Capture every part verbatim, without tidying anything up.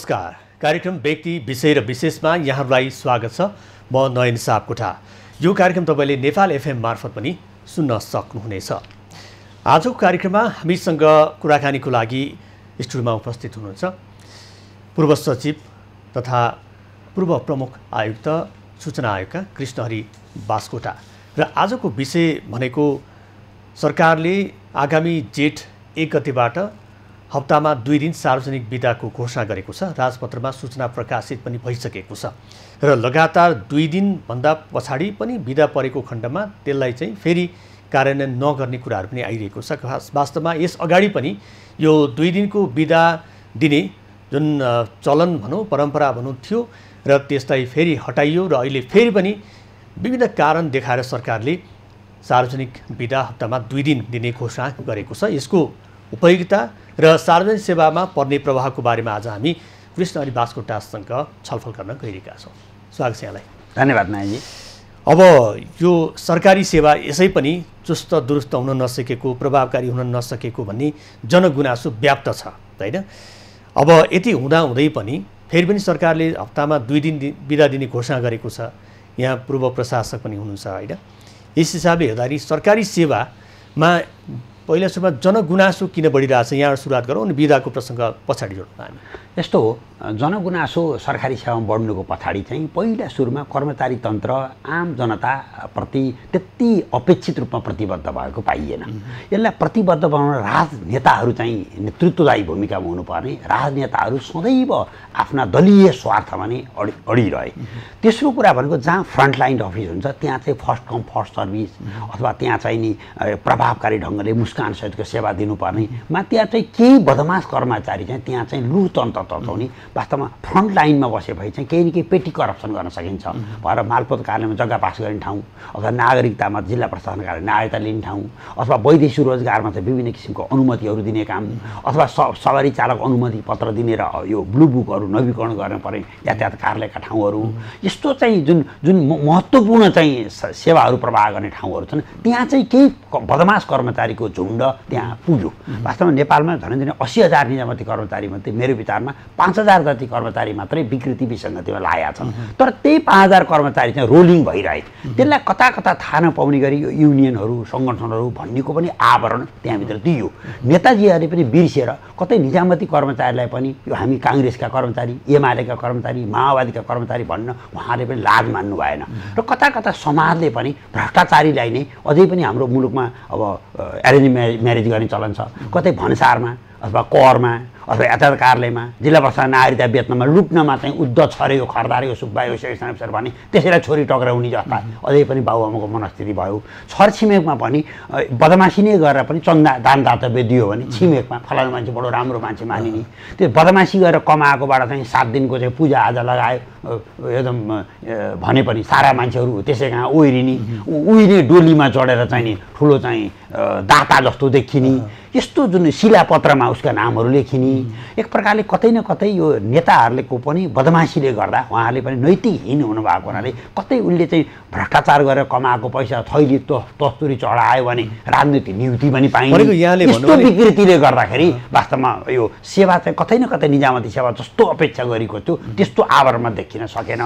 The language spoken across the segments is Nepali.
नमस्कार। कार्यक्रम व्यक्ति विषय र विशेषमा यहाँहरूलाई स्वागत छ। म नयन सापकोटा। यो कार्यक्रम तपाईले नेपाल एफएम मार्फत पनि सुन्न सक्नुहुनेछ। आजको कार्यक्रममा हामीसँग कुराकानीको लागि स्टुडियोमा उपस्थित हुनुहुन्छ पूर्व सचिव तथा पूर्व प्रमुख आयुक्त सूचना आयोगका कृष्णहरि बास्कोटा र आजको विषय भनेको सरकारले आगामी जेठ एक गतेबाट हप्तामा दुई दिन सार्वजनिक बिदाको घोषणा गरेको छ। राजपत्रमा सूचना प्रकाशित पनि भइसकेको छ र लगातार दुई दिनभन्दा पछाडि पनि बिदा परेको खण्डमा त्यसलाई चाहिँ फेरि कार्यान्वयन नगर्ने कुराहरू पनि आइरहेको छ। खास वास्तवमा यस अगाडि पनि यो दुई दिनको बिदा दिने जुन चलन भनौँ परम्परा भनौँ थियो र त्यसलाई फेरि हटाइयो र अहिले फेरि पनि विभिन्न कारण देखाएर सरकारले सार्वजनिक बिदा हप्तामा दुई दिन दिने घोषणा गरेको छ। यसको उपयोगिता र सार्वजनिक सेवामा पर्ने प्रभावको बारेमा आज हामी कृष्णहरि बास्कोटासँग छलफल गर्न गइरहेका छौँ। स्वागत छ यहाँलाई। धन्यवाद नायजी। अब यो सरकारी सेवा यसै पनि चुस्त दुरुस्त हुन नसकेको, प्रभावकारी हुन नसकेको भन्ने जनगुनासो व्याप्त छ, हैन? अब यति हुँदाहुँदै पनि फेरि पनि सरकारले हप्तामा दुई दिन बिदा दिने घोषणा गरेको छ। यहाँ पूर्व प्रशासक पनि हुनुहुन्छ, हैन? यस हिसाबले हेर्दाखेरि सरकारी सेवामा पहिला सुरुमा जनगुनासो किन बढिरहेछ, यहाँ सुरुवात गरौँ अनि बिदाको प्रसङ्ग पछाडि जोडौँ हामी। यस्तो हो, जनगुनासो सरकारी सेवामा बढ्नुको पछाडि चाहिँ पहिला सुरुमा कर्मचारी तन्त्र आम जनताप्रति त्यति अपेक्षित रूपमा प्रतिबद्ध भएको पाइएन। यसलाई प्रतिबद्ध बनाउन राजनेताहरू चाहिँ नेतृत्वदायी भूमिकामा हुनुपर्ने। राजनेताहरू सदैव आफ्ना दलीय स्वार्थमा नै अडि अडिरहे। तेस्रो कुरा भनेको जहाँ फ्रन्टलाइन अफिस हुन्छ त्यहाँ चाहिँ फर्स्ट कम फर्स्ट सर्भिस अथवा त्यहाँ चाहिँ नि प्रभावकारी ढङ्गले मुस्कान सहितको सेवा दिनुपर्ने मा त्यहाँ चाहिँ केही बदमास कर्मचारी चाहिँ त्यहाँ चाहिँ लु तन्त्र तताउने वास्तवमा फ्रन्ट लाइनमा बसे भए चाहिँ केही न केही पेटी करप्सन गर्न सकिन्छ। भएर मालपोत कार्यालयमा जग्गा पास गर्ने ठाउँ अथवा नागरिकतामा जिल्ला प्रशासन कार्यालय नागरिकता लिने ठाउँ अथवा वैदेशिक रोजगारमा चाहिँ विभिन्न किसिमको अनुमतिहरू दिने काम अथवा सवारी चालक अनुमति पत्र दिने र यो ब्लू बुकहरू नवीकरण गर्न पर्ने यातायात कार्यालयका ठाउँहरू, यस्तो चाहिँ जुन जुन महत्त्वपूर्ण चाहिँ सेवाहरू प्रवाह गर्ने ठाउँहरू छन् त्यहाँ चाहिँ केही बदमास कर्मचारीको झुन्ड त्यहाँ पुग्यो। वास्तवमा नेपालमा झन् झन् अस्सी हजार निजामती कर्मचारी मध्ये मेरो विचारमा पाँच हजार जति कर्मचारी मात्रै विकृति विसङ्गतिमा लागेका छन्। तर त्यही पाँच हजार कर्मचारी चाहिँ रोलिङ भइरहे। त्यसलाई कता कता थाहा नपाउने गरी यो युनियनहरू सङ्गठनहरू भन्नेको पनि आवरण त्यहाँभित्र दियो। नेताजीहरूले पनि बिर्सेर कतै निजामती कर्मचारीलाई पनि यो हामी काङ्ग्रेसका कर्मचारी, एमालेका कर्मचारी, माओवादीका कर्मचारी भन्न उहाँले पनि लाज मान्नु भएन। र कता कता समाजले पनि भ्रष्टाचारीलाई नै अझै पनि हाम्रो मुलुकमा अब एरेन्ज म्यारेज गर्ने चलन छ। कतै भन्सारमा अथवा करमा अथवा यातायात कार्यालयमा जिल्ला प्रशासन नागरिकता बेच्नमा लुट्नमा चाहिँ उद्ध छरे यो खरदार यो सुब्बा यो सेक्सन अफिसर भने त्यसैलाई छोरी टक्राउने जस्ता अझै पनि बाबुआमाको मनस्थिति भयो। छरछिमेकमा पनि बदमासी नै गरेर पनि चन्दा दान दातव्य दियो भने छिमेकमा फलानु मान्छे बडो राम्रो मान्छे मानिने, त्यो बदमासी गरेर कमाएकोबाट चाहिँ सात दिनको चाहिँ पूजाआजा लगायो एकदम भने पनि सारा मान्छेहरू त्यसै कहाँ ओइरिने उहिने डोलीमा चढेर चाहिँ नि ठुलो चाहिँ दाता जस्तो देखिने, यस्तो जुन शिलापत्रमा उसका नामहरू लेखिने, एक प्रकारले कतै न कतै यो नेताहरूको पनि बदमासीले गर्दा उहाँले पनि नैतिकहीन हुनुभएको हुनाले कतै उनले चाहिँ भ्रष्टाचार गरेर कमाएको पैसा थैली तस्तुरी चढायो भने राजनीतिक नियुक्ति पनि पाइने। यस्तो विकृतिले गर्दाखेरि वास्तवमा यो सेवा चाहिँ कतै न कतै निजामती सेवा जस्तो अपेक्षा गरेको थियो त्यस्तो आवरणमा देखिन सकेन।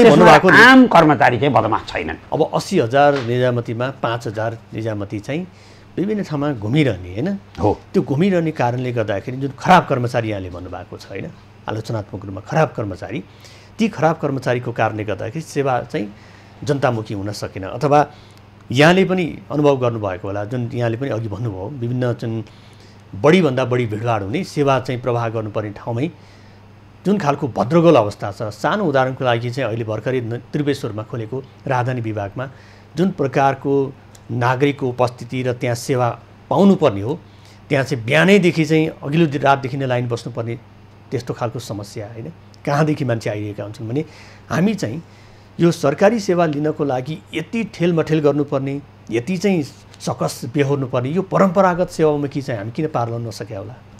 आम कर्मचारी चाहिँ बदमास छैनन्। अब अस्सी हजार निजामतीमा पाँच हजार निजामती चाहिँ विभिन्न ठाउँमा घुमिरहने, होइन? हो, त्यो घुमिरहने कारणले गर्दाखेरि जुन खराब कर्मचारी यहाँले भन्नुभएको छ, होइन? आलोचनात्मक रूपमा खराब कर्मचारी, ती खराब कर्मचारीको कारणले गर्दाखेरि सेवा चाहिँ जनतामुखी हुन सकेन। अथवा यहाँले पनि अनुभव गर्नुभएको होला, जुन यहाँले पनि अघि भन्नुभयो विभिन्न जुन बढीभन्दा बढी भिडभाड हुने सेवा चाहिँ प्रवाह गर्नुपर्ने ठाउँमै जुन खालको भद्रगोल अवस्था छ। सानो उदाहरणको लागि चाहिँ अहिले भर्खरै त्रिवेश्वरमा खोलेको राजधानी विभागमा जुन प्रकारको नागरिकको उपस्थिति र त्यहाँ सेवा पाउनुपर्ने हो त्यहाँ चाहिँ बिहानैदेखि चाहिँ अघिल्लो रातदेखि नै लाइन बस्नुपर्ने त्यस्तो खालको समस्या, होइन? कहाँदेखि मान्छे आइरहेका हुन्छन् भने हामी चाहिँ यो सरकारी सेवा लिनको लागि यति ठेलमठेल गर्नुपर्ने, यति चाहिँ सकस बेहोर्नुपर्ने यो परम्परागत सेवामुखी चाहिँ हामी किन पार ल्याउन नसक्या होला?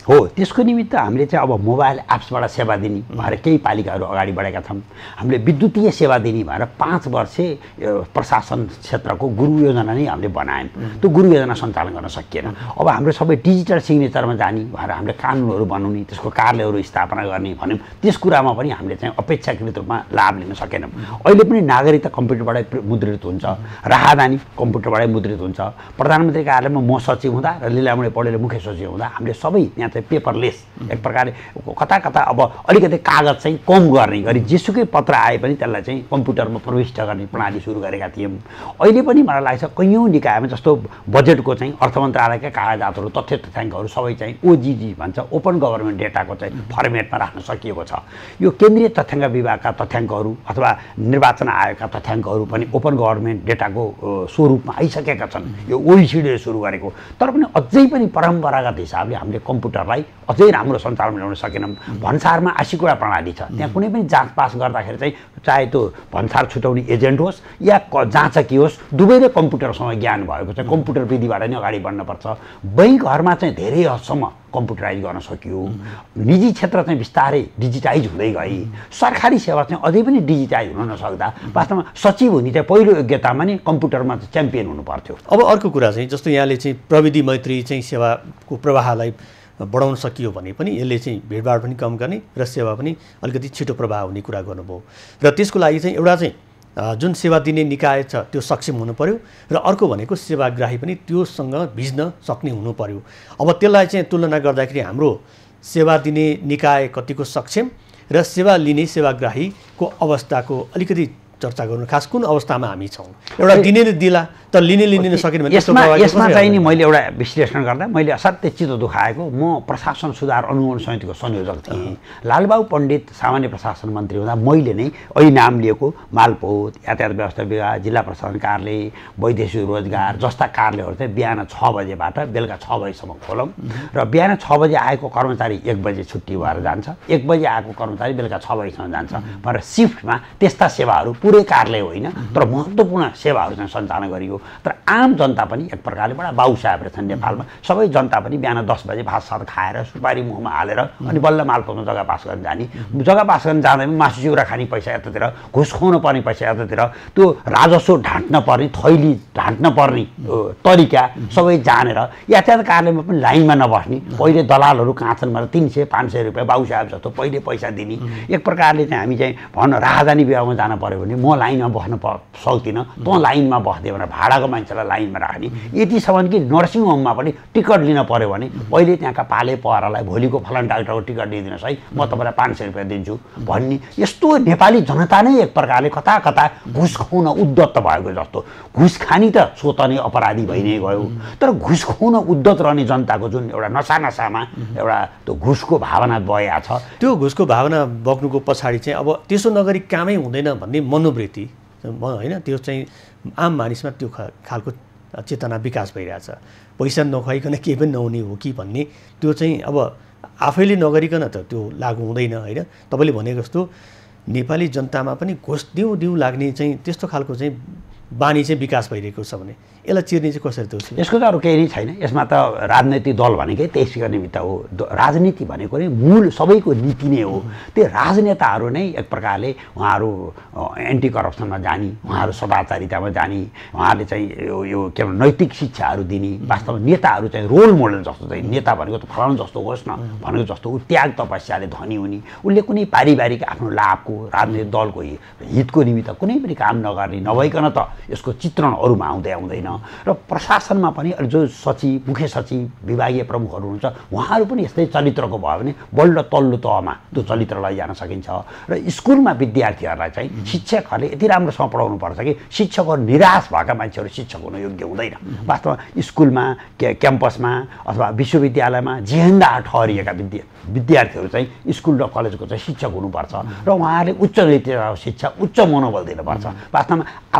हो त्यसको निमित्त हामीले चाहिँ अब मोबाइल एप्सबाट सेवा दिने भएर केही पालिकाहरू अगाडि बढेका छौँ। हामीले विद्युतीय सेवा दिने भएर पाँच वर्षे प्रशासन क्षेत्रको गुरु योजना नै हामीले बनायौँ। त्यो गुरु योजना सञ्चालन गर्न सकिएन। अब हाम्रो सबै डिजिटल सिग्नेचरमा जाने भएर हामीले कानुनहरू बनाउने, त्यसको कार्यालयहरू स्थापना गर्ने भन्यौँ। त्यस कुरामा पनि हामीले चाहिँ अपेक्षाकृत रूपमा लाभ लिन सकेनौँ। अहिले पनि नागरिकता कम्प्युटरबाटै मुद्रित हुन्छ, राहदानी कम्प्युटरबाटै मुद्रित हुन्छ। प्रधानमन्त्री कार्यालयमा म सचिव हुँदा र लीलामणि पौडेलले मुख्य सचिव हुँदा हामीले सबै यहाँ चाहिँ पेपरलेस एक प्रकारले कता कता अब अलिकति कागज चाहिँ कम गर्ने गरी जेसुकै पत्र आए पनि त्यसलाई चाहिँ कम्प्युटरमा प्रविष्ट गर्ने प्रणाली सुरु गरेका थियौँ। अहिले पनि मलाई लाग्छ कैयौँ निकायमा जस्तो बजेटको चाहिँ अर्थ मन्त्रालयका कागजातहरू, तथ्य तथ्याङ्कहरू सबै चाहिँ ओजिजी भन्छ, ओपन गभर्मेन्ट डेटाको चाहिँ फर्मेटमा राख्न सकिएको छ। यो केन्द्रीय तथ्याङ्क विभागका तथ्याङ्कहरू अथवा निर्वाचन आयोगका तथ्याङ्कहरू पनि ओपन गभर्मेन्ट डेटाको स्वरूपमा आइसकेका छन्। यो ओइसिडीले सुरु गरेको। तर पनि अझै पनि परम्परागत हिसाबले हामीले कम्प्युटरलाई अझै राम्रो सञ्चालन ल्याउन सकेनौँ। भन्सारमा आशीकुरा प्रणाली छ, त्यहाँ कुनै पनि जाँच पास गर्दाखेरि चाहिँ चाहे त्यो भन्सार छुटाउने एजेन्ट होस् या जाँचकी होस्, दुवैले कम्प्युटरसँग ज्ञान भएको छ। कम्प्युटर विधिबाट नै अगाडि बढ्नुपर्छ। बैंकहरूमा चाहिँ धेरै हदसम्म कम्प्युटराइज गर्न सकियो। निजी क्षेत्र चाहिँ बिस्तारै डिजिटाइज हुँदै गए। सरकारी सेवा चाहिँ अझै पनि डिजिटाइज हुन नसक्दा वास्तवमा सचिव हुने चाहिँ पहिलो योग्यतामा नै कम्प्युटरमा चाहिँ च्याम्पियन हुनु पर्थ्यो। अब अर्को कुरा चाहिँ जस्तो यहाँले चाहिँ प्रविधि मैत्री चाहिँ सेवाको प्रवाहलाई बढाउन सकियो भने पनि यसले चाहिँ भिडभाड पनि कम गर्ने र सेवा पनि अलिकति छिटो प्रवाह हुने कुरा गर्नुभयो। र त्यसको लागि चाहिँ एउटा चाहिँ जुन सेवा दिने निकाय छ त्यो सक्षम हुनु पर्यो र अर्को भनेको सेवाग्राही पनि त्योसँग भिज्न सक्ने हुनु पर्यो। अब त्यसलाई चाहिँ तुलना गर्दाखेरि हाम्रो सेवा दिने निकाय कतिको सक्षम र सेवा लिने सेवाग्राहीको अवस्थाको अलिकति चर्चा गर्नु। खास कुन अवस्थामा हामी छौँ? एउटा दिने दिला तर लिने लिने नसकिने भने यसमा यसमा चाहिँ नि मैले एउटा विश्लेषण गर्दा मैले असाध्यै चित्त दुखाएको, म प्रशासन सुधार अनुगमन समितिको संयोजक थिएँ। लालबाबु पण्डित सामान्य प्रशासन मन्त्री हुँदा मैले नै अहिले नाम लिएको मालपोत, यातायात व्यवस्था विभाग, जिल्ला प्रशासन कार्यालय, वैदेशिक रोजगार जस्ता कार्यालयहरू चाहिँ बिहान छ बजेबाट बेलुका छ बजीसम्म खोलौँ र बिहान छ बजे आएको कर्मचारी एक बजे छुट्टी भएर जान्छ, एक बजे आएको कर्मचारी बेलुका छ बजीसम्म जान्छ भनेर सिफ्टमा त्यस्ता सेवाहरू पुरै कार्यालय होइन तर महत्त्वपूर्ण सेवाहरू चाहिँ सञ्चालन गरियो। तर आम जनता पनि एक प्रकारले बडा बाउ साहेबहरू छन् नेपालमा। सबै जनता पनि बिहान दस बजे भात सात खाएर सुपारी मुखमा हालेर अनि बल्ल मालपोतमा जग्गा पास गर्न जाने। जग्गा पास गर्न जाँदा पनि मासु चिउरा खाने पैसा यतातिर, घुस खुवाउनु पर्ने पैसा यतातिर, त्यो राजस्व ढाँट्न पर्ने, थैली ढाँट्न पर्ने तरिका सबै जानेर यातायात कार्यालयमा पनि लाइनमा नबस्ने। पहिले दलालहरू कहाँ छन् भनेर तिन सय पाँच सय रुपियाँ बाउ साहेब जस्तो पहिले पैसा दिने। एक प्रकारले चाहिँ हामी चाहिँ भन्न राहदानी विभागमा जानु पऱ्यो भने म लाइनमा बस्न सक्दिनँ, तँ लाइनमा बस्दै भनेर भाडाको मान्छेलाई लाइनमा राख्ने। यतिसम्म कि नर्सिङ होममा पनि टिकट लिन पऱ्यो भने पहिले त्यहाँका पाले पहरालाई भोलिको फलान डाक्टरको टिकट लिइदिनुहोस् है, म तपाईँलाई पाँच सय रुपियाँ दिन्छु भन्ने। यस्तो नेपाली जनता नै एक प्रकारले कता कता घुस खुवाउन उद्धत भएको जस्तो। घुस खानी त स्वत नै अपराधी भइ नै गयो। तर घुस खुवाउन उद्धत रहने जनताको जुन एउटा नसा नसामा एउटा त्यो घुसको भावना बगेको छ, त्यो घुसको भावना बग्नुको पछाडि चाहिँ अब त्यसो नगरी कामै हुँदैन भन्ने मनोवृत्ति होइन, त्यो चाहिँ आम मानिसमा त्यो खालको चेतना विकास भइरहेछ। पैसा नखुवाइकन केही पनि नहुने हो कि भन्ने त्यो चाहिँ अब आफैले नगरिकन त त्यो लागु हुँदैन होइन। तपाईँले भनेको जस्तो नेपाली जनतामा पनि घुस दिउँ दिउँ लाग्ने चाहिँ त्यस्तो खालको चाहिँ बानी चाहिँ विकास भइरहेको छ भने यसलाई चिर्ने चाहिँ कसरी त्यो? यसको त अरू केही नै छैन। यसमा त राजनैतिक दल भनेकै त्यसको निमित्त हो। राजनीति भनेको नै मूल सबैको नीति नै हो। त्यो राजनेताहरू नै एक प्रकारले उहाँहरू एन्टी करप्सनमा जाने, उहाँहरू सदाचारितामा जाने, उहाँहरूले चाहिँ यो यो के भन्छ नैतिक शिक्षाहरू दिने। वास्तवमा नेताहरू चाहिँ रोल मोडल जस्तो चाहिँ नेता भनेको त फलानु जस्तो होस् न भनेको जस्तो ऊ त्याग तपस्याले धनी हुने, उसले कुनै पारिवारिक आफ्नो लाभको राजनीतिक दलको हितको निमित्त कुनै पनि काम नगर्ने, नभइकन त यसको चित्रण अरूमा आउँदै आउँदैन। र प्रशासनमा पनि जो सचिव, मुख्य सचिव, विभागीय प्रमुखहरू हुनुहुन्छ उहाँहरू पनि यस्तै चरित्रको भयो भने बल्ल तल्लो तहमा त्यो चरित्र लैजान सकिन्छ। र स्कुलमा विद्यार्थीहरूलाई चाहिँ शिक्षकहरूले यति राम्रोसँग पढाउनु पर्छ कि शिक्षकहरू निराश भएका मान्छेहरू शिक्षक हुन योग्य हुँदैन। वास्तवमा स्कुलमा, क्याम्पसमा अथवा विश्वविद्यालयमा जेहेन्दा ठहरिएका विद्या विद्यार्थीहरू चाहिँ स्कुल र कलेजको चाहिँ शिक्षक हुनुपर्छ र उहाँहरूले उच्च नीतिगत शिक्षा, उच्च मनोबल दिनुपर्छ। वास्तवमा आफ्नो कुनै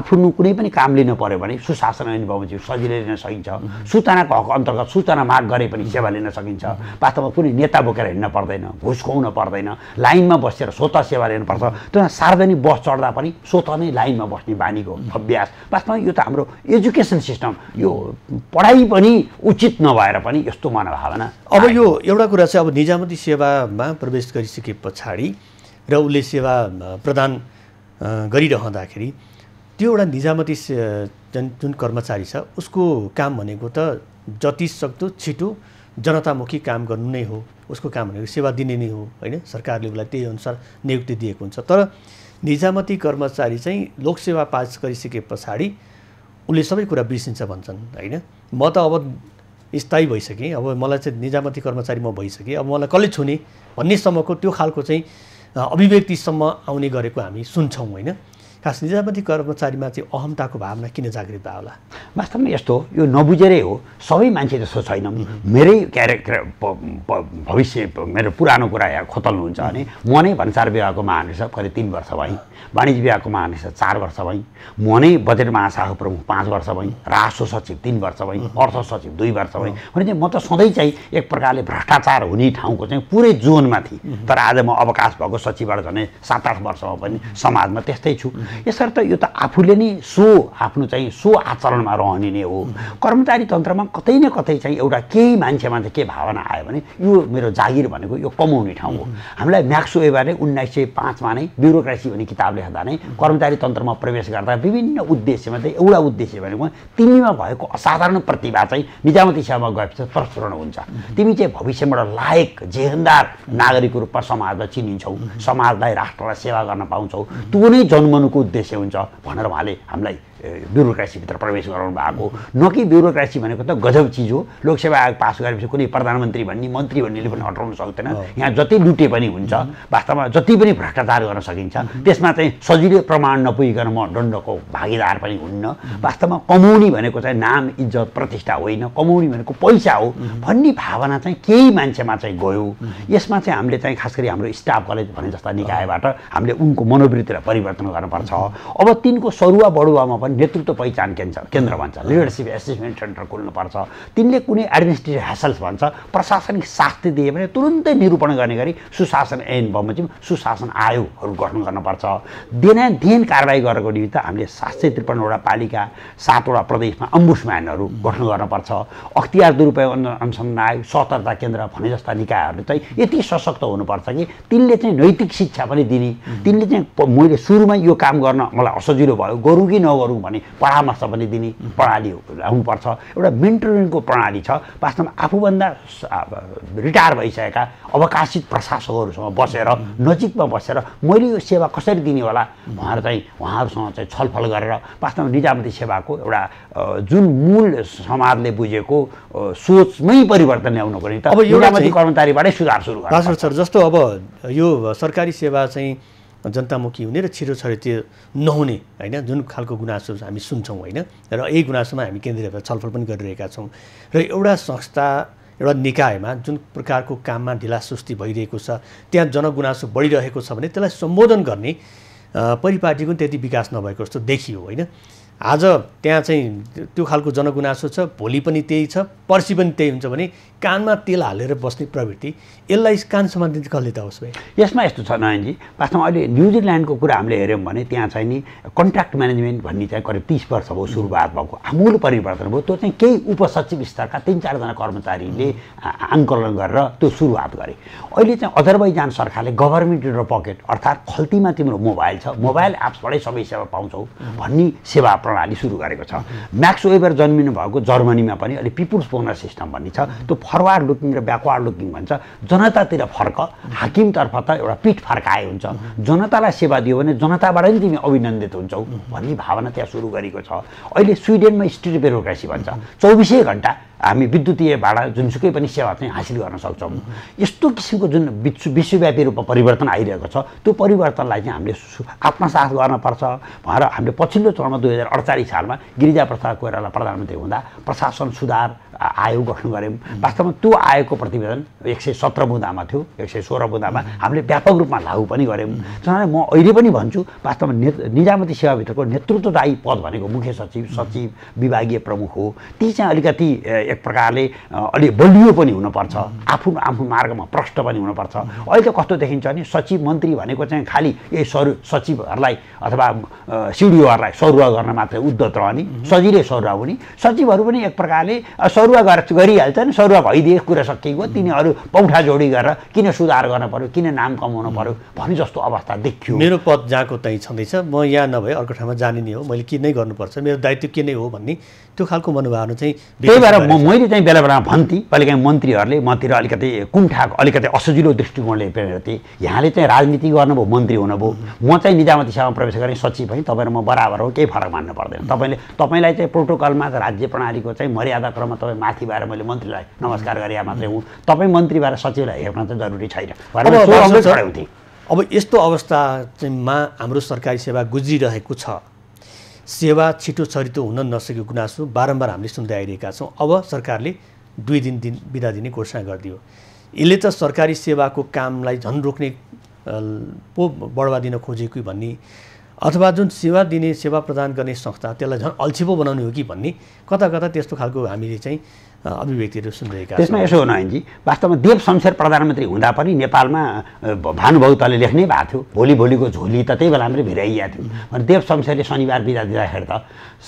कुनै पनि काम लिन पर्यो भने सुशासन ऐन बमोजिम सजिलै लिन सकिन्छ। सूचनाको हक अन्तर्गत सूचना माग गरे पनि सेवा लिन सकिन्छ। वास्तवमा कुनै नेता बोकेर हिँड्न पर्दैन, घुस खुवाउन पर्दैन, लाइनमा बसेर स्वतः सेवा लिनुपर्छ। त्यो सार्वजनिक बस चढ्दा पनि स्वतः नै लाइनमा बस्ने बानीको अभ्यास। वास्तवमा यो त हाम्रो एजुकेसन सिस्टम, यो पढाइ पनि उचित नभएर पनि यस्तो मनोभावना। अब यो एउटा कुरा चाहिँ अब निजामती सेवामा प्रवेश गरिसके पछाडि र उसले सेवा प्रदान गरिरहँदाखेरि त्यो एउटा निजामती जुन जुन कर्मचारी छ उसको काम भनेको त जति सक्दो छिटो जनतामुखी काम गर्नु नै हो। उसको काम भनेको सेवा दिने नै हो होइन। सरकारले उसलाई त्यही अनुसार नियुक्ति दिएको हुन्छ। तर निजामती कर्मचारी चाहिँ लोकसेवा पास गरिसके पछाडि उसले सबै कुरा बिर्सिन्छ भन्छन् होइन। म त अब स्थायी भइसकेँ, अब मलाई चाहिँ निजामती कर्मचारी म भइसकेँ, अब मलाई कसले छुने भन्नेसम्मको त्यो खालको चाहिँ अभिव्यक्तिसम्म आउने गरेको हामी सुन्छौँ होइन। खास निजामती कर्मचारीमा चाहिँ अहमताको भावना किन जागृत भयो होला? वास्तवमा यस्तो यो नबुझेरै हो, सबै मान्छे जस्तो छैन। मेरै क्यारेक्टर भविष्य मेरो पुरानो कुरा यहाँ खोतल्नुहुन्छ भने म नै भन्सार विभागको महानिर्देशक करिब तिन वर्ष भएँ, वाणिज्य विभागको महानिर्देशक चार वर्ष भएँ, म नै बजेट महाशाखा प्रमुख पाँच वर्ष भएँ, राजस्व सचिव तिन वर्ष भएँ, अर्थ सचिव दुई वर्ष भएँ। भने चाहिँ म त सधैँ चाहिँ एक प्रकारले भ्रष्टाचार हुने ठाउँको चाहिँ पुरै जोनमा थिएँ। तर आज म अवकाश भएको सचिवबाट झन् सात आठ वर्षमा पनि समाजमा त्यस्तै छु। यसर्थ यो त आफूले नै सो आफ्नो चाहिँ सो आचरणमा रहने नै हो। कर्मचारी तन्त्रमा कतै न कतै चाहिँ एउटा केही मान्छेमा चाहिँ के भावना आयो भने यो मेरो जागिर भनेको यो कमाउने ठाउँ हो। हामीलाई म्याक्स वेबरले उन्नाइस सय पाँचमा नै ब्युरोक्रेसी भन्ने किताब लेख्दा नै कर्मचारी तन्त्रमा प्रवेश गर्दा विभिन्न उद्देश्यमा चाहिँ एउटा उद्देश्य भनेको तिमीमा भएको असाधारण प्रतिभा चाहिँ निजामती सेवामा गएपछि प्रस्फुरण हुन्छ। तिमी चाहिँ भविष्यबाट लायक जेहेन्दार नागरिकको रूपमा समाजमा चिनिन्छौ, समाजलाई राष्ट्रलाई सेवा गर्न पाउँछौ, त्यो नै जन्मनुको उद्देश्य हुन्छ भनेर उहाँले हामीलाई ब्युरोक्रेसीभित्र प्रवेश गराउनु भएको। न कि ब्युरोक्रेसी भनेको त गजब चिज हो। लोकसेवा आयोग पास गरेपछि कुनै प्रधानमन्त्री भन्ने मन्त्री भन्नेले पनि हटाउन सक्दैन। यहाँ जति लुटे पनि हुन्छ, वास्तवमा जति पनि भ्रष्टाचार गर्न सकिन्छ। त्यसमा चाहिँ सजिलै प्रमाण नपुगिकन म दण्डको भागीदार पनि हुन्न। वास्तवमा कमाउने भनेको चाहिँ नाम इज्जत प्रतिष्ठा होइन, कमाउने भनेको पैसा हो भन्ने भावना चाहिँ केही मान्छेमा चाहिँ गयो। यसमा चाहिँ हामीले चाहिँ खास गरी हाम्रो स्टाफ कलेज भने जस्ता निकायबाट हामीले उनको मनोवृत्तिलाई परिवर्तन गर्नुपर्छ। अब तिनको सरुवा बढुवामा पनि नेतृत्व पहिचान केन्द्र केन्द्र भन्छ, लिडरसिप एसेसमेन्ट सेन्टर खोल्नुपर्छ। तिनले कुनै एडमिनिस्ट्रेटिभ ह्यासल्स भन्छ, प्रशासनिक शास्ति दिए भने तुरुन्तै निरूपण गर्ने गरी सुशासन ऐन बमोजिम सुशासन आयोगहरू गठन गर्नुपर्छ। देनादेन कारबाही गरेको निमित्त हामीले सात सय त्रिपन्नवटा पालिका, सातवटा प्रदेशमा अम्बुड्सम्यानहरू गठन गर्नुपर्छ। अख्तियार दुरुपयोग अनुसन्धान आयोग, सतर्कता केन्द्र भने जस्ता निकायहरू चाहिँ यति सशक्त हुनुपर्छ कि तिनले चाहिँ नैतिक शिक्षा पनि दिने। तिनले चाहिँ मैले सुरुमा यो काम गर्न मलाई असजिलो भयो, गरौँ कि नगरौँ भने परामर्श पनि दिने प्रणाली हुनुपर्छ। एउटा मेन्टरिङको प्रणाली छ। वास्तवमा आफूभन्दा रिटायर भइसकेका अवकाशित प्रशासकहरूसँग बसेर नजिकमा बसेर मैले यो सेवा कसरी दिने होला भनेर चाहिँ उहाँहरूसँग चाहिँ छलफल गरेर वास्तवमा निजामती सेवाको एउटा जुन मूल समाजले बुझेको सोचमै परिवर्तन ल्याउनको निम्ति अब निजामती कर्मचारीबाटै सुधार सुरु गर्छ। सर जस्तो अब यो सरकारी सेवा चाहिँ जनतामुखी हुने र छिटो छरितो नहुने होइन जुन खालको गुनासो हामी सुन्छौँ होइन, र यही गुनासोमा हामी केन्द्रीय छलफल पनि गरिरहेका छौँ। र एउटा संस्था एउटा निकायमा जुन प्रकारको काममा ढिलासुस्ती भइरहेको छ, त्यहाँ जनगुनासो बढिरहेको छ भने त्यसलाई सम्बोधन गर्ने परिपाटीको त्यति विकास नभएको जस्तो देखियो होइन। आज त्यहाँ चाहिँ त्यो खालको जनगुनासो छ, भोलि पनि त्यही छ, पर्सि पनि त्यही हुन्छ भने कानमा तेल हालेर बस्ने प्रवृत्ति, यसलाई कानसम्म दिन्छ कसले त होस् भाइ? यसमा यस्तो छ नयनजी, वास्तवमा अहिले न्युजिल्यान्डको कुरा हामीले हेऱ्यौँ भने त्यहाँ चाहिँ नि कन्ट्र्याक्ट म्यानेजमेन्ट भन्ने चाहिँ करिब तिस वर्ष भयो सुरुवात भएको, आमूल परिवर्तन भयो। त्यो चाहिँ केही उपसचिव स्तरका तिन चारजना कर्मचारीले आङ्कलन गरेर त्यो सुरुवात गरे। अहिले चाहिँ अजरबैजान सरकारले गभर्मेन्ट इन पकेट अर्थात् खल्तीमा तिम्रो मोबाइल छ, मोबाइल एप्सबाटै सबै सेवा पाउँछौ भन्ने सेवा प्रणाली सुरु गरेको छ। म्याक्स वेबर जन्मिनु भएको जर्मनीमा पनि अहिले पिपुल्स बोनस सिस्टम भन्ने छ। त्यो फरवार्ड लुकिङ र ब्याकवार्ड लुकिङ भन्छ। जनतातिर फर्क, हाकिमतर्फ त एउटा पिठ फर्काए हुन्छ। जनतालाई सेवा दियो भने जनताबाट नि तिमी अभिनन्दित हुन्छौ भन्ने भावना त्यहाँ सुरु गरेको छ। अहिले स्विडेनमा स्ट्रिट ब्युरोक्रेसी भन्छ, चौबिसै घन्टा हामी विद्युतीय भाडा जुनसुकै पनि सेवा चाहिँ हासिल गर्न सक्छौँ। यस्तो किसिमको जुन विश्व विश्वव्यापी रूपमा परिवर्तन आइरहेको छ, त्यो परिवर्तनलाई चाहिँ हामीले आत्मसात गर्नुपर्छ भनेर हामीले पछिल्लो चरणमा दुई हजार अडचालिस सालमा गिरिजा प्रसाद कोइराला प्रधानमन्त्री हुँदा प्रशासन सुधार आयोग गठन गऱ्यौँ। वास्तवमा त्यो आयोगको प्रतिवेदन एक सय सत्र बुँदामा थियो, एक सय सोह्र बुँदामा हामीले व्यापक रूपमा लागू पनि गऱ्यौँ। जसमा म अहिले पनि भन्छु वास्तवमा ने निजामती सेवाभित्रको नेतृत्वदायी पद भनेको मुख्य सचिव, सचिव, विभागीय प्रमुख हो। ती चाहिँ अलिकति एक प्रकारले अलि बलियो पनि हुनुपर्छ, आफू आफ्नो मार्गमा प्रष्ट पनि हुनुपर्छ। अहिले त कस्तो देखिन्छ भने सचिव मन्त्री भनेको चाहिँ खालि ए सर सचिवहरूलाई अथवा सिडिओहरूलाई सरुवा गर्न मात्रै उद्यत रहने, सजिलै सरुवा हुने। सचिवहरू पनि एक प्रकारले सरुवा गरिहाल्छन्, सरुवा भइदिए कुरा सकिएको, तिनीहरू पौठा जोडी गरेर किन सुधार गर्न पर्यो, किन नाम कमाउनु पर्यो भने जस्तो अवस्था देखियो। मेरो पद जहाँको त्यहीँ छँदैछ, म यहाँ नभए अर्को ठाउँमा जाने नै हो, मैले के नै गर्नुपर्छ, मेरो दायित्व के नै हो भन्ने त्यो खालको मनोभावना चाहिँ त्यही भएर म मैले चाहिँ बेला बेलामा भन्थेँ कहिलेकाहीँ मन्त्रीहरूले मतिर अलिकति कुण्ठा अलिकति असजिलो दृष्टिकोणले हेर्थेँ। यहाँले चाहिँ राजनीति गर्नुभयो, मन्त्री हुनुभयो, म चाहिँ निजामती सेवामा प्रवेश गरेँ, सचिव भएँ, तपाईँ र म बराबर हो, केही फरक मान्नु पर्दैन। तपाईँले तपाईँलाई चाहिँ प्रोटोकलमा राज्य प्रणालीको चाहिँ मर्यादा क्रममा तपाईँ माथि भएर मैले मन्त्रीलाई नमस्कार गरे मात्रै हुँ, तपाईँ मन्त्री भएर सचिवलाई हेर्न चाहिँ जरुरी छैन। अब यस्तो अवस्था चाहिँ मा हाम्रो सरकारी सेवा गुज्रिरहेको छ, सेवा छिटो छरितो हुन नसकेको गुनासो बारम्बार हामीले सुन्दै आइरहेका छौँ। अब सरकारले दुई दिन दिन बिदा दिने घोषणा गरिदियो। यसले त सरकारी सेवाको कामलाई झन् रोक्ने पो बढावा दिन खोजेको भन्ने, अथवा जुन सेवा दिने सेवा प्रदान गर्ने संस्था त्यसलाई झन् अल्छी पो बनाउने हो कि भन्ने कता कता त्यस्तो खालको हामीले चाहिँ अभिव्यक्तिहरू सुनिरहेका छौँ। त्यसमा यसो हो नयनजी, वास्तवमा देव शमशेर प्रधानमन्त्री हुँदा पनि नेपालमा भानुभक्तले लेख्नै भएको थियो, भोलि भोलिको झोली त त्यही बेला हामीले भिराइएको थियो। देव शमशेरले शनिबार बिदा दिँदाखेरि त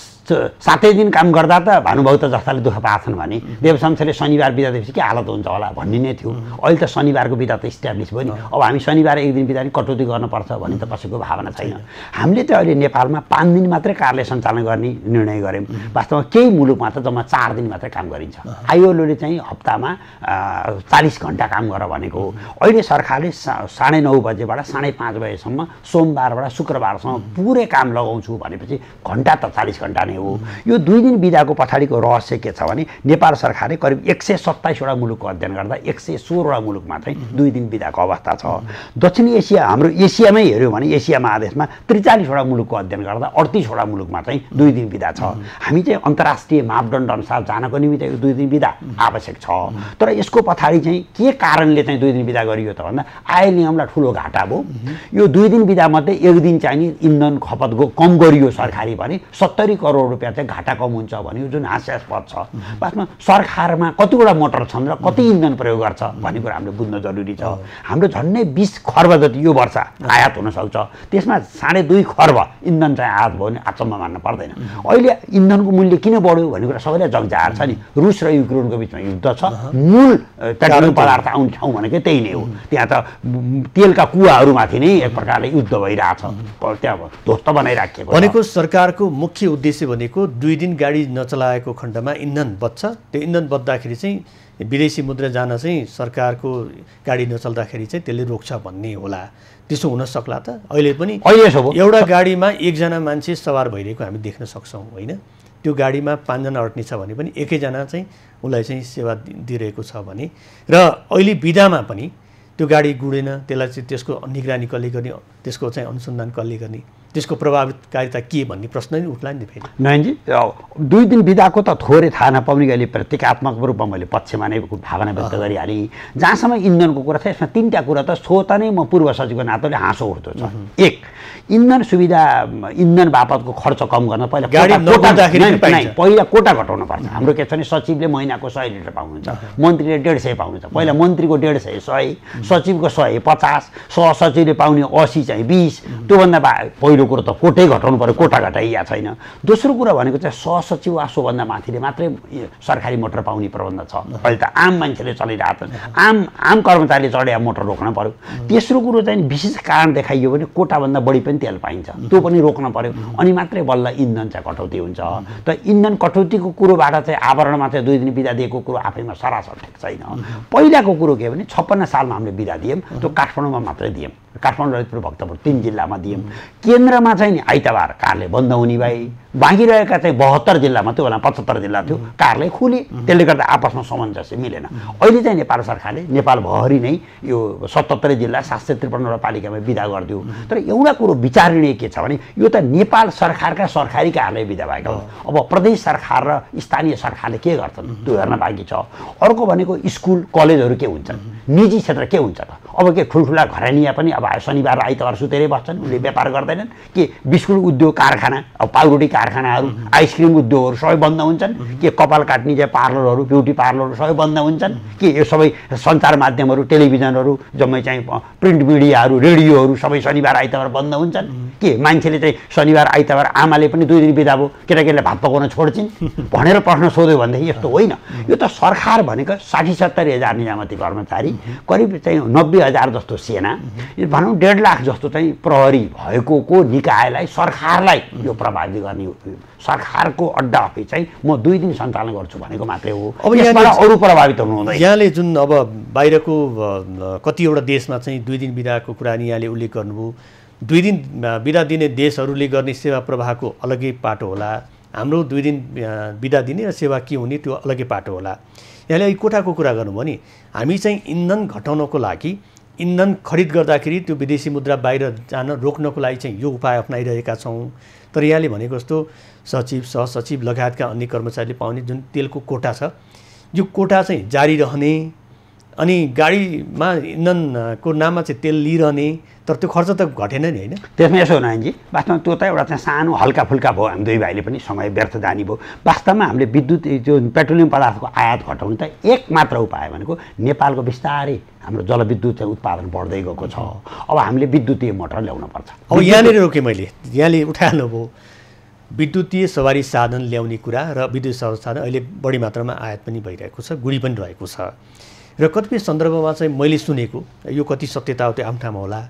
सातै दिन काम गर्दा त भानुभक्त जस्ताले दुःख पाएछन् भने देव शमशेरले शनिबार बिदा दिएपछि के हालत हुन्छ होला भन्ने नै थियो। अहिले त शनिबारको बिदा त इस्ट्याब्लिस भयो नि, अब हामी शनिबार एक दिन बिदा नि कटौती गर्नुपर्छ भन्ने त कसैको भावना छैन। हामीले त अहिले नेपालमा पाँच दिन मात्रै कार्यालय सञ्चालन गर्ने निर्णय गऱ्यौँ। वास्तवमा केही मुलुकमा त जम्मा चार दिन मात्रै काम गरिन्छ। आइओलोले चाहिँ हप्तामा चालिस घन्टा काम गर भनेको, अहिले सरकारले साढे नौ बजेबाट साढे पाँच बजेसम्म सोमबारबाट शुक्रबारसम्म पुरै काम लगाउँछु भनेपछि घन्टा त चालिस घन्टा नै हो। यो दुई दिन बिदाको पछाडिको रहस्य के छ भने नेपाल सरकारले करिब एक सय सत्ताइसवटा मुलुकको अध्ययन गर्दा एक सय सोह्रवटा मुलुकमा चाहिँ दुई दिन बिदाको अवस्था छ। दक्षिण एसिया हाम्रो एसियामै हेऱ्यो भने एसिया महादेशमा त्रिचालिसवटा मुलुकको अध्ययन गर्दा अडतिसवटा मुलुकमा चाहिँ दुई दिन बिदा छ। हामी चाहिँ अन्तर्राष्ट्रिय मापदण्ड अनुसार जानको निमित्त यो दुई दिन बिदा आवश्यक छ। तर यसको पछाडि चाहिँ के कारणले चाहिँ दुई दिन बिदा गरियो त भन्दा आय नियमलाई ठुलो घाटा भयो। यो दुई दिन बिदामध्ये एक दिन चाहिँ नि इन्धन खपतको कम गरियो सरकारी भने सत्तरी करोड रुपियाँ चाहिँ घाटा कम हुन्छ भन्ने जुन हास्यास्पद छ। वास्तवमा सरकारमा कतिवटा मोटर छन् र कति इन्धन प्रयोग गर्छ भन्ने कुरा हामीले बुझ्न जरुरी छ। हाम्रो झन्डै बिस खर्ब जति यो वर्ष आयात हुनसक्छ, त्यसमा साढे दुई खर्ब इन्धन चाहिँ आयात भयो भने अचम्म मान्न पर्दैन। अहिले इन्धनको मूल्य किन बढ्यो भन्ने कुरा सबैलाई जगजाहेर छ नि। रुस र युक्रेनको बिचमा युद्ध छ, मूल पेट्रोलियम पदार्थ आउने ठाउँ भनेको त्यही नै हो। त्यहाँ त तेलका कुवाहरूमाथि नै एक प्रकारले युद्ध भइरहेछ, त्यहाँ ध्वस्त बनाइराखिएको भनेको सरकारको मुख्य उद्देश्य भनेको दुई दिन गाडी नचलाएको खण्डमा इन्धन बच्छ, त्यो इन्धन बच्दाखेरि चाहिँ विदेशी मुद्रा जान चाहिँ सरकारको गाडी नचल्दाखेरि चाहिँ त्यसले रोक्छ भन्ने होला। त्यसो हुन सक्ला त? अहिले पनि एउटा गाडीमा एकजना मान्छे सवार भइरहेको हामी देख्न सक्छौँ होइन? त्यो गाडीमा पाँचजना अट्ने छ भने पनि एकैजना चाहिँ उसलाई चाहिँ सेवा दिइरहेको छ भने, र अहिले बिदामा पनि त्यो गाडी गुडेन, त्यसलाई चाहिँ त्यसको निगरानी कसले गर्ने, त्यसको चाहिँ अनुसन्धान कसले गर्ने, त्यसको प्रभावकारिता के भन्ने प्रश्न नै उठ्ला नि फेरि। नयनजी, दुई दिन बिदाको त थोरै थाहा नपाउने गरी प्रतीकात्मक रूपमा मैले पक्षमा नै भावना व्यक्त गरिहालेँ। जहाँसम्म इन्धनको कुरा छ यसमा तिनवटा कुरा त स्वतः नै म पूर्व सचिवको नाताले हाँसो उठ्दो छ। एक, इन्धन सुविधा इन्धन बापतको खर्च कम गर्न पहिला पहिला कोटा घटाउनु पर्छ। हाम्रो के छ भने सचिवले महिनाको सय लिटर पाउनुहुन्छ, मन्त्रीले डेढ सय पाउनुहुन्छ। पहिला मन्त्रीको डेढ सय सय, सचिवको सय पचास, सहसचिवले पाउने असी चाहिँ बिस। त्योभन्दा पहिलो कुरो त कोटै घटाउनु पर्यो, कोटा घटाइया छैन। दोस्रो कुरा भनेको चाहिँ सहसचिव वा सोभन्दा माथिले मात्रै सरकारी मोटर पाउने प्रबन्ध छ। अहिले त आम मान्छेले चलिरहेको छ, आम आम कर्मचारीले चढे मोटर रोक्न पर्यो। तेस्रो कुरो चाहिँ विशेष कारण देखाइयो भने कोटाभन्दा बढी पनि तेल पाइन्छ, त्यो पनि रोक्न पर्यो, अनि मात्रै बल्ल इन्धन चाहिँ कटौती हुन्छ। त इन्धन कटौतीको कुरोबाट चाहिँ आवरणमा चाहिँ दुई दिन बिदा दिएको कुरो आफैमा सरासर ठिक छैन। पहिलाको कुरो के भने छप्पन्न सालमा हामीले बिदा दियौँ, त्यो काठमाडौँमा मात्रै दियौँ। काठमाडौँ, ललितपुर, भक्तपुर तीन जिल्लामा दियौँ। केन्द्रमा चाहिँ नि आइतबार कार्यालय बन्द हुने भए, बाँकी रहेका चाहिँ बहत्तर जिल्लामा त्यो बेला पचहत्तर जिल्ला थियो कार्यालय खुले। त्यसले गर्दा आपसमा सामञ्जस्य मिलेन। अहिले चाहिँ नेपाल सरकारले नेपालभरि नै यो सतहत्तरै जिल्ला सात सय त्रिपन्न नगरपालिकामा विदा गरिदियो। तर एउटा कुरो विचारणीय के छ भने यो त नेपाल सरकारका सरकारी कार्यालय विदा भएका हुन्। अब प्रदेश सरकार र स्थानीय सरकारले के गर्छन् त्यो हेर्न बाँकी छ। अर्को भनेको स्कुल कलेजहरू के हुन्छन्, निजी क्षेत्र के हुन्छ त? अब के ठुल्ठुला घरानिया पनि अब शनिबार र आइतबार सुतेरै बस्छन्, उनले व्यापार गर्दैनन् के? बिस्कुट उद्योग कारखाना, अब पाउरोटी कारखानाहरू, आइसक्रिम उद्योगहरू सबै बन्द हुन्छन् के? कपाल काट्ने चाहिँ पार्लरहरू, ब्युटी पार्लरहरू सबै बन्द हुन्छन् के? यो सबै सञ्चार माध्यमहरू, टेलिभिजनहरू, जम्मै चाहिँ प्रिन्ट मिडियाहरू, रेडियोहरू सबै शनिबार आइतबार बन्द हुन्छन् के? मान्छेले चाहिँ शनिबार आइतबार आमाले पनि दुई दिन बिदा भयो, केटाकेटीले भात पकाउन छोड्छिन् भनेर प्रश्न सोध्यो भनेदेखि यस्तो होइन। यो त सरकार भनेको साठी सत्तरी हजार निजामती कर्मचारी, करिब चाहिँ नब्बे हजार जस्तो सेना, भनौँ डेढ लाख जस्तो चाहिँ प्रहरी भएको को निकायलाई सरकारलाई यो प्रभावित गर्ने सरकारको अड्डा अफिस चाहिँ म दुई दिन सञ्चालन गर्छु भनेको मात्रै हो। अब यसबाट अरू प्रभावित हुनु हुँदैन। यहाँले जुन अब बाहिरको कतिवटा देशमा चाहिँ दुई दिन बिदाको कुरा नि यहाँले उल्लेख गर्नुभयो। दुई दिन बिदा दिने देशहरूले गर्ने सेवा प्रवाहको अलग्गै पाटो होला, हाम्रो दुई दिन बिदा दिने र सेवा के हुने त्यो अलग्गै पाटो होला। यहाँले अहिले कोटाको कुरा गर्नुभयो नि, हामी चाहिँ इन्धन घटाउनको लागि इन्धन खरिद गर्दाखेरि त्यो विदेशी मुद्रा बाहिर जान रोक्नको लागि चाहिँ यो उपाय अपनाइरहेका छौँ। तर यहाँले भनेको जस्तो सचिव, सहसचिव लगायतका अन्य कर्मचारीले पाउने जुन तेलको कोटा छ, यो कोटा चाहिँ जारी रहने, अनि गाडीमा इन्धनको नाममा चाहिँ तेल लिइरहने, तर त्यो खर्च त घटेन नि होइन? त्यसमा यसो हो नारायणजी, वास्तवमा त्यो त एउटा चाहिँ सानो हल्का फुल्का भयो, हामी दुई भाइले पनि समय व्यर्थ जाने भयो। वास्तवमा हामीले विद्युत त्यो पेट्रोलियम पदार्थको आयात घटाउनु त एक मात्र उपाय भनेको नेपालको बिस्तारै हाम्रो जलविद्युत चाहिँ उत्पादन बढ्दै गएको छ। अब हामीले विद्युतीय मोटर ल्याउन पर्छ। अब यहाँनिर रोकेँ मैले, यहाँले उठाइहाल्नुभयो विद्युतीय सवारी साधन ल्याउने कुरा र विद्युत सवारी साधन अहिले बढी मात्रामा आयात पनि भइरहेको छ, गुडी पनि रहेको छ। र कतिपय सन्दर्भमा चाहिँ मैले सुनेको, यो कति सत्यता हो त्यो आफ्नो ठाउँमा होला,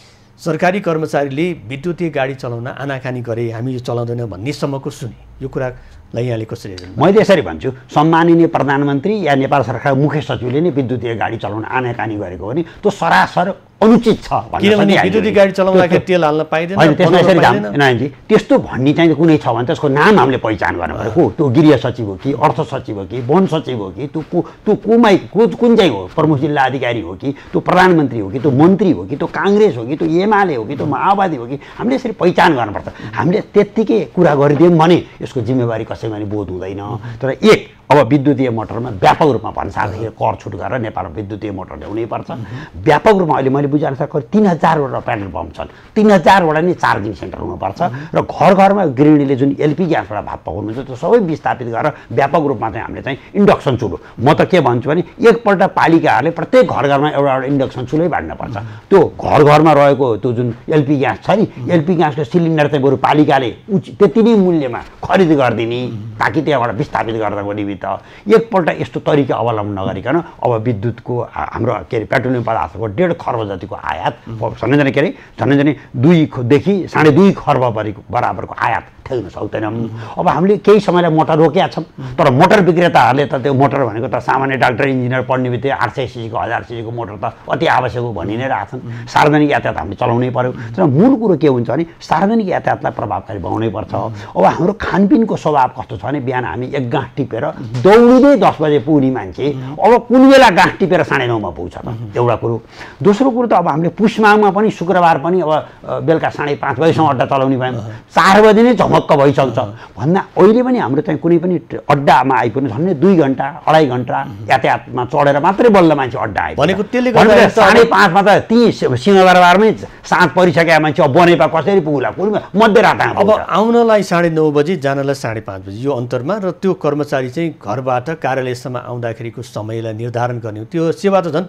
सरकारी कर्मचारीले विद्युतीय गाडी चलाउन आनाकानी गरे, हामी यो चलाउँदैनौँ भन्नेसम्मको सुने। यो कुरालाई यहाँले कसरी हेर्नु? मैले यसरी भन्छु, सम्माननीय प्रधानमन्त्री या नेपाल सरकार मुख्य सचिवले नै विद्युतीय गाडी चलाउन आनाकानी गरेको हो नि, त्यो सरासर अनुचित छ। किनभने विद्युतीय गाडी चलाउँदाखेरि तेल हाल्न पाइँदैन, नारायणजी त्यस्तो भन्ने चाहिँ कुनै छ भने त्यसको नाम हामीले पहिचान गर्नु पर्यो। को त्यो गृह सचिव हो कि, अर्थ सचिव हो कि, वन सचिव हो कि, त्यो त्यो कुमै कुन चाहिँ हो, प्रमुख जिल्ला अधिकारी हो कि, त्यो प्रधानमन्त्री हो कि, त्यो मन्त्री हो कि, त्यो काङ्ग्रेस हो कि, त्यो एमाले हो कि, त्यो माओवादी हो कि, हामीले यसरी पहिचान गर्नुपर्छ। हामीले त्यत्तिकै कुरा गरिदियौँ भने यसको जिम्मेवारी कसैमा नि बोध हुँदैन। तर एक अब विद्युतीय मोटरमा व्यापक रूपमा भन्सारदेखि कर छुट गरेर नेपालमा विद्युतीय मोटर ल्याउनै पर्छ। व्यापक रूपमा अहिले मैले बुझेअनुसार करिब तिन हजारवटा पेट्रोल पम्प छन्, तिन हजारवटा नै चार्जिङ सेन्टर हुनुपर्छ र घर घरमा गृहिणीले जुन एलपी ग्यासबाट भात पकाउनुहुन्छ त्यो सबै विस्थापित गरेर व्यापक रूपमा चाहिँ हामीले चाहिँ इन्डक्सन चुलो, म त के भन्छु भने एकपल्ट पालिकाहरूले प्रत्येक घर घरमा एउटा एउटा इन्डक्सन चुलै बाँड्नुपर्छ। त्यो घर घरमा रहेको त्यो जुन एलपी ग्यास छ नि, एलपी ग्यासको सिलिन्डर चाहिँ बरु पालिकाले उच त्यति नै मूल्यमा खरिद गरिदिने, ताकि त्यहाँबाट विस्थापित गर्दाको निमित्त एकपल्ट यस्तो तरिका अवलम्बन नगरिकन अब विद्युतको हाम्रो के अरे पेट्रोलियम पदार्थको डेढ खर्ब जतिको आयात झन्डै झन्डै के अरे झन्डै झन्डै दुईदेखि साढे दुई खर्ब बराबरको आयात ठेक्न सक्दैनौँ। अब हामीले केही समयलाई मोटर रोकेका छौँ, तर मोटर विक्रेताहरूले त त्यो मोटर भनेको त सामान्य डाक्टर इन्जिनियर पढ्ने बित्तिकै आठ सय सिसीको हजार सिसीको मोटर त अति आवश्यक हो भनि नै रहेछन्। सार्वजनिक यातायात हामीले चलाउनै पर्यो। तर मूल कुरो के हुन्छ भने सार्वजनिक यातायातलाई प्रभावकारी बनाउनै पर्छ। अब हाम्रो खानपिनको स्वभाव कस्तो छ भने बिहान हामी एक गाँठ टिपेर दौडिँदै दस बजे पुग्ने मान्छे अब कुन बेला गाँठ टिपेर साढे नौमा पुग्छ त, एउटा कुरो। दोस्रो कुरो त अब हामीले पुसमाघमा पनि शुक्रबार पनि अब बेलुका साढे पाँच बजीसम्म अड्डा चलाउने भयौँ, चार बजी नै झमक्क भइसक्छ भन्दा अहिले पनि हाम्रो चाहिँ कुनै पनि अड्डामा आइपुग्नु झन्डै दुई घन्टा अढाई घन्टा यातायातमा चढेर मात्रै बल्ल मान्छे अड्डा आयो भनेको। त्यसले गर्दा साढे पाँचमा त ती सिंहदरबारमै साँझ परिसकेका मान्छे अब बनेपा कसरी पुग्ला, कुन मध्यरातमा अब आउनलाई साढे नौ बजी जानलाई साढे पाँच बजी यो अन्तरमा, र त्यो कर्मचारी चाहिँ घरबाट कार्यालयसम्म आउँदाखेरिको समयलाई निर्धारण गर्ने, त्यो सेवा त झन्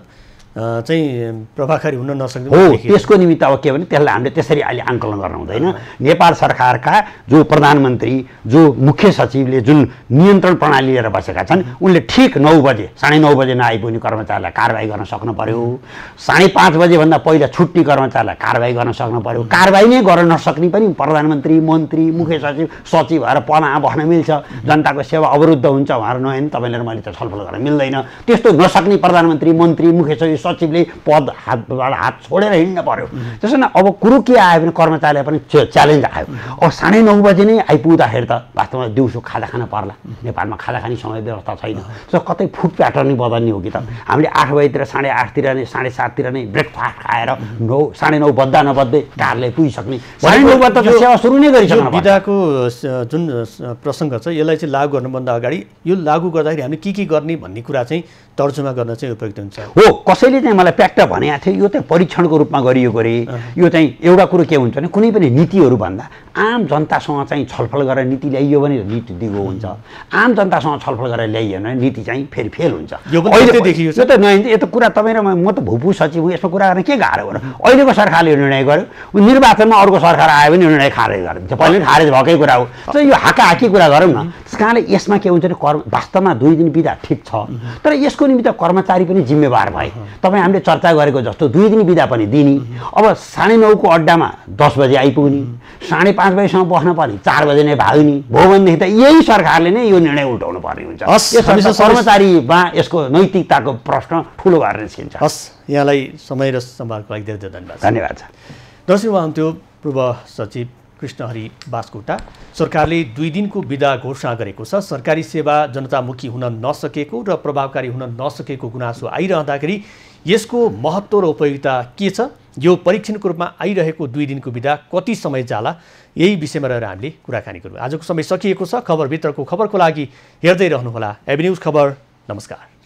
चाहिँ प्रभावकारी हुन नसक्ने हो। त्यसको निमित्त अब के भने त्यसलाई हामीले त्यसरी अहिले आङ्कलन गर्न हुँदैन। नेपाल सरकारका जो प्रधानमन्त्री जो मुख्य सचिवले जुन नियन्त्रण प्रणाली लिएर बसेका छन् उनले ठिक नौ बजे साढे नौ बजे नआइपुग्ने कर्मचारीलाई कारवाही गर्न सक्नु पर्यो। साढे पाँच बजेभन्दा पहिला छुट्ने कर्मचारीलाई कारवाही गर्न सक्नु पर्यो। कारवाही नै गर्न नसक्ने पनि प्रधानमन्त्री, मन्त्री, मुख्य सचिव, सचिव भएर पना बस्न मिल्छ। जनताको सेवा अवरुद्ध हुन्छ उहाँहरू नहेर्नु, तपाईँले मैले त छलफल गर्न मिल्दैन। त्यस्तो नसक्ने प्रधानमन्त्री, मन्त्री, मुख्य सचिव, सचिवले पद हातबाट हात छोडेर हिँड्न पर्यो। त्यसो न अब कुरो के आयो भने कर्मचारीलाई पनि च्यालेन्ज आयो। अब साढे नौ बजे नै आइपुग्दाखेरि त वास्तवमा दिउँसो खाजा खान पर्ला। नेपालमा खाजा खाने समय व्यवस्था छैन। सो कतै फुड प्याटर्न नै बदल्ने हो कि त हामीले आठ बजीतिर साढे आठतिर नै साढे साततिर नै ब्रेकफास्ट खाएर नौ साढे नौ बज्दा नबज्दै कारले पुगिसक्ने साढे नौ बज्दा त सेवा सुरु नै गरिसक्नु। बिदाको जुन प्रसङ्ग छ यसलाई चाहिँ लागू गर्नुभन्दा अगाडि यो लागू गर्दाखेरि हामीले के के गर्ने भन्ने कुरा चाहिँ तर्जुमा गर्न चाहिँ उपयुक्त हुन्छ। हो कसैले चाहिँ मलाई प्याक्ट भनेको थियो यो चाहिँ परीक्षणको रूपमा गरिएको रे। यो चाहिँ एउटा कुरो के हुन्छ भने कुनै पनि नीतिहरू भन्दा आम जनतासँग चाहिँ छलफल गरेर नीति ल्याइयो भने नीति दिगो हुन्छ। आम जनतासँग छलफल गरेर ल्याइयो भने नीति चाहिँ फेरि फेल हुन्छ। यो त नआइन्छ यो त कुरा तपाईँ र म त भूपू सचिव हुँ, यसमा कुरा गर्न के गाह्रो हो र। अहिलेको सरकारले निर्णय गर्यो, निर्वाचनमा अर्को सरकार आयो भने निर्णय खारेज गरिदिन्छ। पहिले खारेज भएकै कुरा हो। त यो हाकाहाकी कुरा गरौँ न। त्यस कारणले यसमा के हुन्छ भने कर्म वास्तवमा दुई दिन बिदा ठिक छ, तर यसको निमित्त कर्मचारी पनि जिम्मेवार भए। तपाईँ हामीले चर्चा गरेको जस्तो दुई दिन बिदा पनि दिने। अब साढे नौको अड्डामा दस बजे आइपुग्ने, साढे पाँच बजीसम्म बस्न पर्ने, चार बजे नै भाग्ने भयो भनेदेखि त यही सरकारले नै यो निर्णय उल्टाउनु पर्ने हुन्छ। कर्मचारीमा यसको नैतिकताको प्रश्न ठुलो भएर निस्किन्छ। हस्, यहाँलाई समय र सम्वादको लागि धेरै धेरै धन्यवाद। धन्यवाद छ। दर्शक हुनुहुन्थ्यो पूर्व सचिव कृष्णहरि बास्कोटा। सरकारले दुई दिनको बिदा घोषणा गरेको छ। सरकारी सेवा जनतामुखी हुन नसकेको र प्रभावकारी हुन नसकेको गुनासो आइरहँदाखेरि यसको महत्त्व र उपयोगिता के छ, यो परीक्षणको रूपमा आइरहेको दुई दिनको बिदा कति समय जाला, यही विषयमा रहेर हामीले कुराकानी गरौँ। आजको समय सकिएको छ। खबरभित्रको खबरको लागि हेर्दै रहनुहोला एबी न्युज खबर। नमस्कार।